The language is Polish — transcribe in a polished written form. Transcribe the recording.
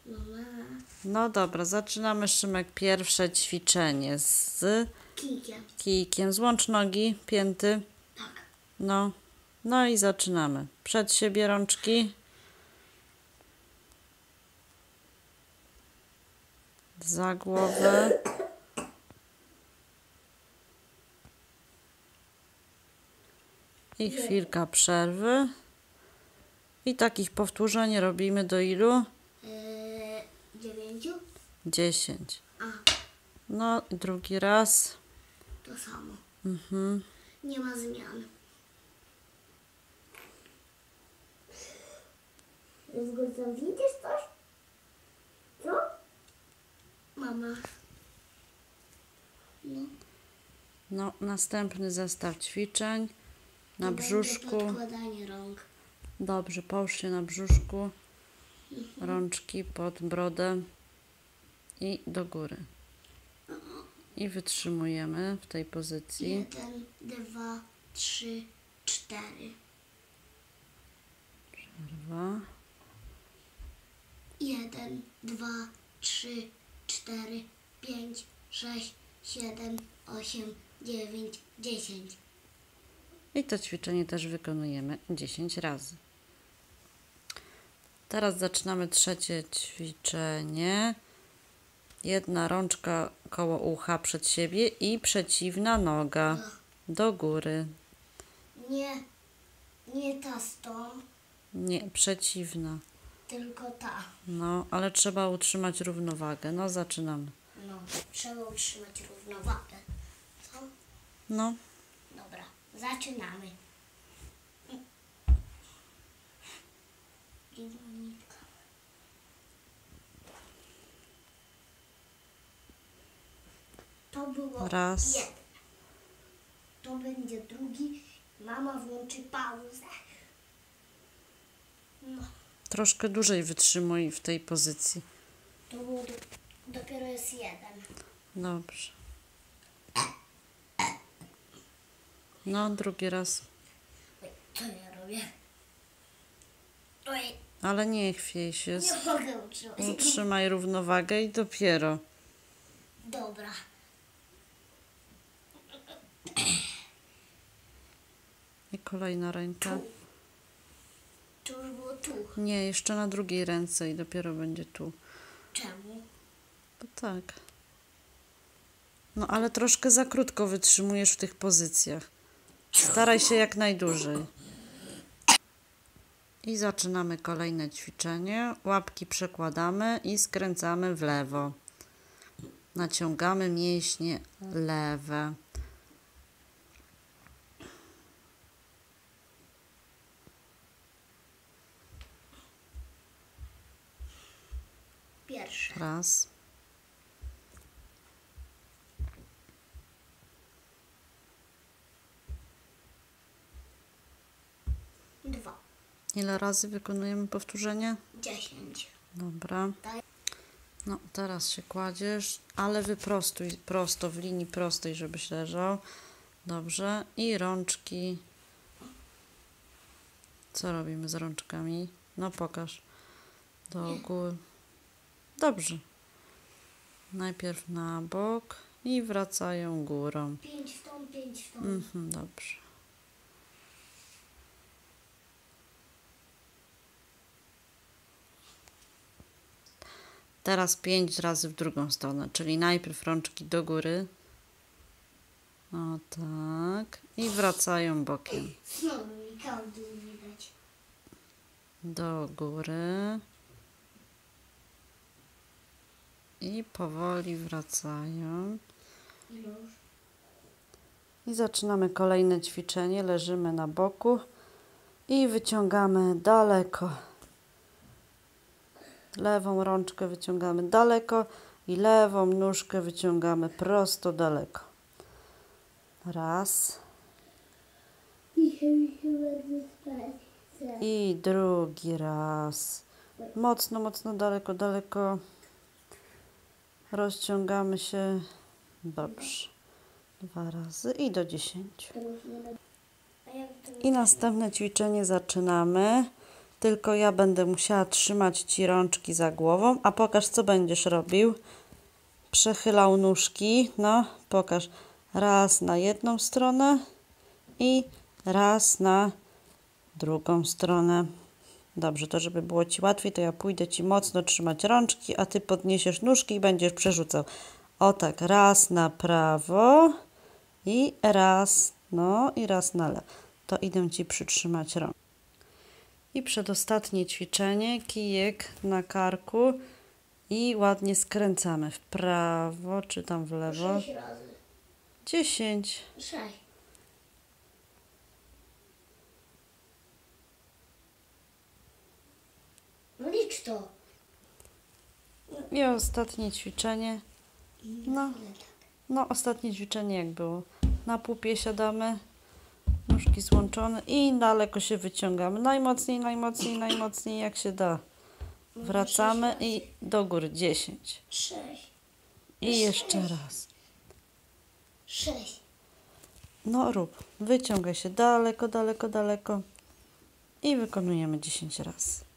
No dobra, zaczynamy, Szymek, pierwsze ćwiczenie z kijkiem. Złącz nogi, pięty. Tak. No i zaczynamy. Przed siebie rączki. Za głowę. I chwilka przerwy. I takich powtórzeń robimy do ilu? 9. 10. A, No i drugi raz. to samo. Mhm. Nie ma zmian. Widzisz coś? Co? Mama. No, następny zestaw ćwiczeń. Na To będzie brzuszku. podkładanie rąk. Dobrze, połóż się na brzuszku. Rączki pod brodę i do góry. I wytrzymujemy w tej pozycji. 1, 2, 3, 4. Przerwa. 1, 2, 3, 4, 5, 6, 7, 8, 9, 10. I to ćwiczenie też wykonujemy 10 razy. Teraz zaczynamy trzecie ćwiczenie. Jedna rączka koło ucha przed siebie i przeciwna noga do góry. Nie ta stąd, Nie, przeciwna. tylko ta. No, ale trzeba utrzymać równowagę. No, zaczynamy. No, trzeba utrzymać równowagę. Co? No, Dobra, zaczynamy. Nitka. To było Raz. jeden. To będzie drugi. Mama włączy pauzę. No, Troszkę dłużej wytrzymuj w tej pozycji. to było dopiero jest jeden. Dobrze. No, drugi raz. Oj, co ja robię? Oj, Ale nie chwiej się. nie mogę utrzymać. Utrzymaj równowagę i dopiero. Dobra. I kolejna ręka. To już było tu. Nie, jeszcze na drugiej ręce i dopiero będzie tu. Czemu? Bo tak. No, ale troszkę za krótko wytrzymujesz w tych pozycjach. Staraj się jak najdłużej. I zaczynamy kolejne ćwiczenie. Łapki przekładamy i skręcamy w lewo. Naciągamy mięśnie lewe. Pierwsze. Raz. Dwa. Ile razy wykonujemy powtórzenie? 10. Dobra. No, teraz się kładziesz, ale wyprostuj prosto, w linii prostej, żebyś leżał. Dobrze. I rączki. Co robimy z rączkami? No, pokaż. Do góry. Dobrze. Najpierw na bok i wracają górą. 5 w tą, 5 w tą. Dobrze. Teraz 5 razy w drugą stronę, czyli najpierw rączki do góry. O tak. I wracają bokiem. Znowu mi kaldu widać. Do góry. I powoli wracają. Już. I zaczynamy kolejne ćwiczenie. Leżymy na boku i wyciągamy daleko. Lewą rączkę wyciągamy daleko i lewą nóżkę wyciągamy prosto daleko. Raz. I drugi raz. Mocno, mocno daleko, daleko. Rozciągamy się. Dobrze. 2 razy i do 10. I następne ćwiczenie zaczynamy. Tylko ja będę musiała trzymać Ci rączki za głową, a pokaż, co będziesz robił. Przechylał nóżki, no pokaż. Raz na jedną stronę i raz na drugą stronę. Dobrze, to żeby było Ci łatwiej, to ja pójdę Ci mocno trzymać rączki, a Ty podniesiesz nóżki i będziesz przerzucał. O tak, raz na prawo i raz, no i raz na lewo. To idę Ci przytrzymać rączki. I przedostatnie ćwiczenie, kijek na karku i ładnie skręcamy w prawo, czy tam w lewo. 6 razy. 10. 6. No licz to. I ostatnie ćwiczenie. No, ostatnie ćwiczenie jak było. Na pupie siadamy, nóżki złączone i daleko się wyciągamy. Najmocniej, najmocniej, najmocniej jak się da. Wracamy i do góry. 10. 6. I jeszcze raz. 6. No rób. Wyciągaj się daleko, daleko, daleko. I wykonujemy 10 razy.